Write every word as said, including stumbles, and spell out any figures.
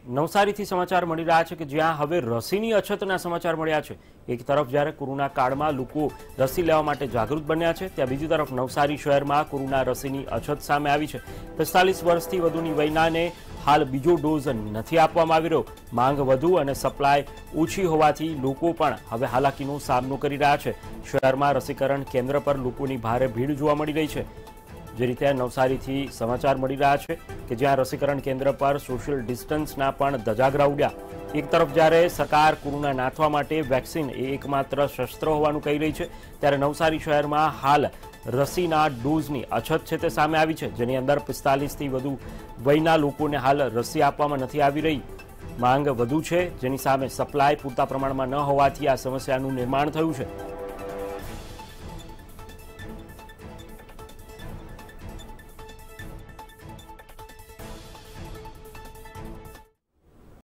નવસારીથી સમાચાર મળી રહ્યા છે કે જ્યાં હવે રસીની અછતના સમાચાર મળ્યા છે। એક તરફ જ્યારે કોરોના કાળમાં લોકો રસી લેવા માટે જાગૃત બન્યા છે, ત્યાં બીજી તરફ નવસારી શહેરમાં કોરોના રસીની અછત સામે આવી છે। પિસ્તાલીસ વર્ષથી વધુની વયનાને હાલ બીજો ડોઝ નથી આપવામાં આવી રહ્યો। માંગ વધુ અને સપ્લાય ઓછી હોવાથી લોકો પણ હવે હાલાકીનો સામનો કરી રહ્યા છે। શહેરમાં રસીકરણ કેન્દ્ર પર લોકોની ભારે ભીડ જોવા મળી રહી છે। જે રીતે નવસારીથી સમાચાર મળી રહ્યા છે કે જ્યાં રસીકરણ કેન્દ્ર પર સોશિયલ ડિસ્ટન્સના પણ ધજાગરા ઉડ્યા। એક તરફ જ્યારે સરકાર કોરોના નાથવા માટે વેક્સિન એ એકમાત્ર શસ્ત્ર હોવાનું કહી રહી છે, ત્યારે નવસારી શહેરમાં હાલ રસીના ડોઝની અછત છે તે સામે આવી છે, જેની અંદર પિસ્તાલીસથી વધુ વયના લોકોને હાલ રસી આપવામાં નથી આવી રહી। માંગ વધુ છે, જેની સામે સપ્લાય પૂરતા પ્રમાણમાં ન હોવાથી આ સમસ્યાનું નિર્માણ થયું છે।